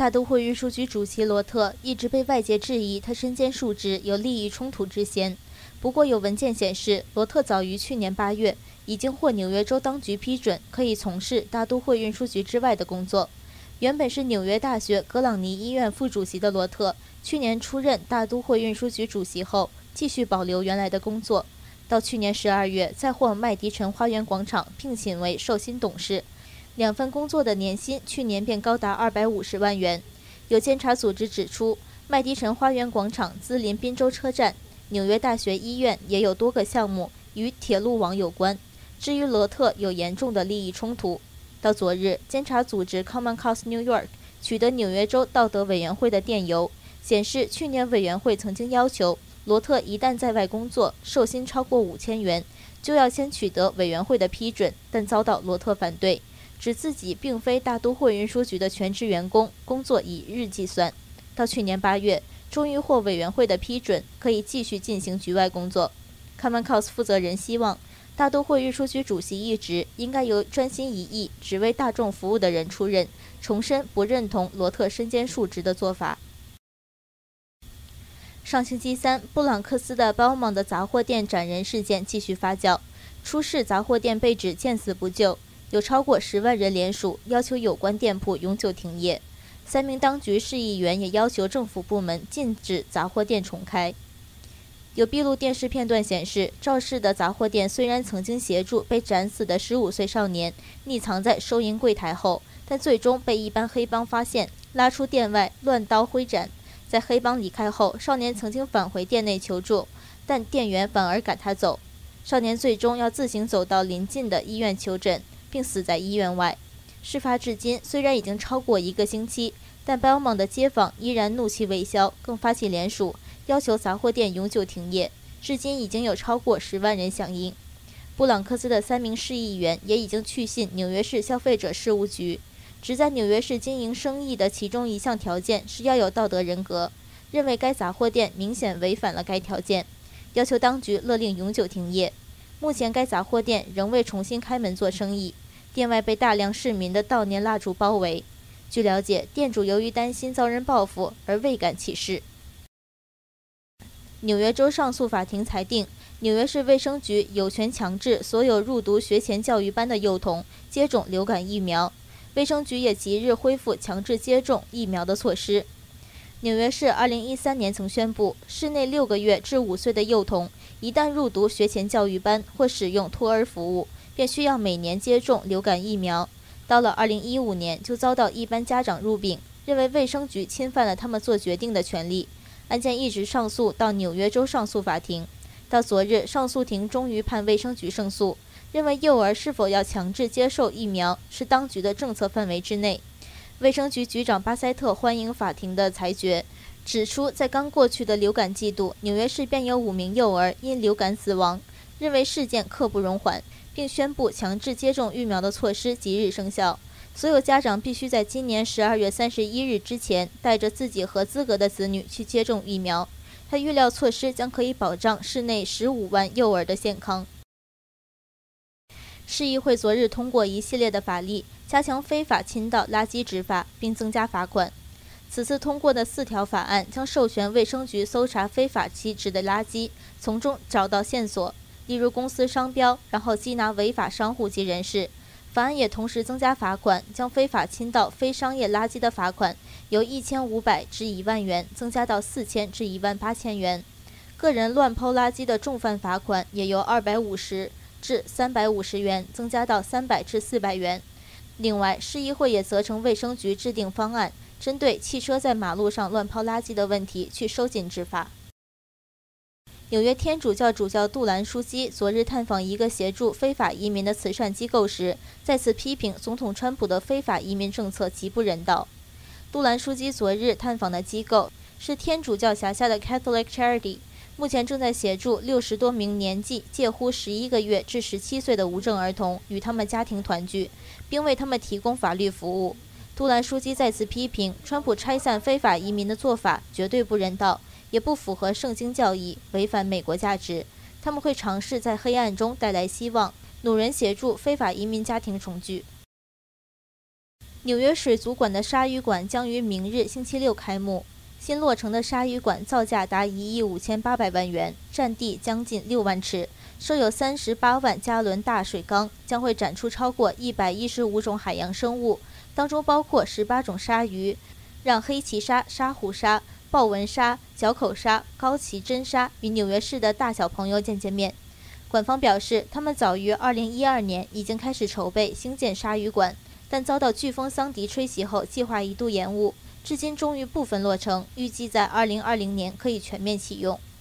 大都会运输局主席罗特一直被外界质疑他身兼数职，有利益冲突之嫌。不过有文件显示，罗特早于去年8月已经获纽约州当局批准，可以从事大都会运输局之外的工作。原本是纽约大学格朗尼医院副主席的罗特，去年出任大都会运输局主席后，继续保留原来的工作。到去年12月，再获麦迪臣花园广场聘请为受薪董事。2份工作的年薪去年便高达250万元。有监察组织指出，麦迪臣花园广场毗邻宾州车站，纽约大学医院也有多个项目与铁路网有关。至于罗特有严重的利益冲突。到昨日，监察组织 Common Cause New York 取得纽约州道德委员会的电邮，显示去年委员会曾经要求罗特一旦在外工作，受薪超过5000元，就要先取得委员会的批准，但遭到罗特反对，指自己并非大都会运输局的全职员工，工作以日计算。到去年8月，终于获委员会的批准，可以继续进行局外工作。Common Cause 负责人希望大都会运输局主席一职应该由专心一意、只为大众服务的人出任，重申不认同罗特身兼数职的做法。上星期三，布朗克斯的 Belmont 的杂货店斩人事件继续发酵，出事杂货店被指见死不救，有超过10万人联署要求有关店铺永久停业。3名当局市议员也要求政府部门禁止杂货店重开。有闭路电视片段显示，肇事的杂货店虽然曾经协助被斩死的15岁少年匿藏在收银柜台后，但最终被一帮黑帮发现，拉出店外乱刀挥斩。在黑帮离开后，少年曾经返回店内求助，但店员反而赶他走。少年最终要自行走到邻近的医院求诊，并死在医院外。事发至今虽然已经超过1个星期，但 Belmont 的街坊依然怒气未消，更发起联署，要求杂货店永久停业。至今已经有超过10万人响应。布朗克斯的3名市议员也已经去信纽约市消费者事务局，指在纽约市经营生意的其中一项条件是要有道德人格，认为该杂货店明显违反了该条件，要求当局勒令永久停业。目前该杂货店仍未重新开门做生意，店外被大量市民的悼念蜡烛包围。据了解，店主由于担心遭人报复而未敢起事。纽约州上诉法庭裁定，纽约市卫生局有权强制所有入读学前教育班的幼童接种流感疫苗。卫生局也即日恢复强制接种疫苗的措施。纽约市2013年曾宣布，市内6个月至5岁的幼童一旦入读学前教育班或使用托儿服务，便需要每年接种流感疫苗。到了2015年，就遭到一般家长入禀，认为卫生局侵犯了他们做决定的权利。案件一直上诉到纽约州上诉法庭。到昨日，上诉庭终于判卫生局胜诉，认为幼儿是否要强制接受疫苗是当局的政策范围之内。卫生局局长巴塞特欢迎法庭的裁决，指出在刚过去的流感季度，纽约市便有5名幼儿因流感死亡，认为事件刻不容缓，并宣布强制接种疫苗的措施即日生效。所有家长必须在今年12月31日之前带着自己合资格的子女去接种疫苗。他预料措施将可以保障市内15万幼儿的健康。市议会昨日通过一系列的法例，加强非法倾倒垃圾执法，并增加罚款。此次通过的4条法案将授权卫生局搜查非法弃置的垃圾，从中找到线索，例如公司商标，然后缉拿违法商户及人士。法案也同时增加罚款，将非法倾倒非商业垃圾的罚款由1500至1万元增加到4000至18000元。个人乱抛垃圾的重犯罚款也由250至350元增加到300至400元。另外，市议会也责成卫生局制定方案，针对汽车在马路上乱抛垃圾的问题去收紧执法。纽约天主教主教杜兰书记昨日探访一个协助非法移民的慈善机构时，再次批评总统川普的非法移民政策极不人道。杜兰书记昨日探访的机构是天主教辖下的 Catholic Charity， 目前正在协助60多名年纪介乎11个月至17岁的无证儿童与他们家庭团聚，并为他们提供法律服务。杜兰书记再次批评川普拆散非法移民的做法绝对不人道，也不符合圣经教义，违反美国价值。他们会尝试在黑暗中带来希望，努人协助非法移民家庭重聚。 纽约水族馆的鲨鱼馆将于明日星期六开幕。新落成的鲨鱼馆造价达1亿5800万元，占地将近6万尺，设有38万加仑大水缸，将会展出超过115种海洋生物，当中包括18种鲨鱼，让黑鳍鲨、沙虎鲨、豹纹鲨、角口鲨、高鳍真鲨与纽约市的大小朋友见面。馆方表示，他们早于2012年已经开始筹备兴建鲨鱼馆，但遭到飓风桑迪吹袭后，计划一度延误，至今终于部分落成，预计在2020年可以全面启用。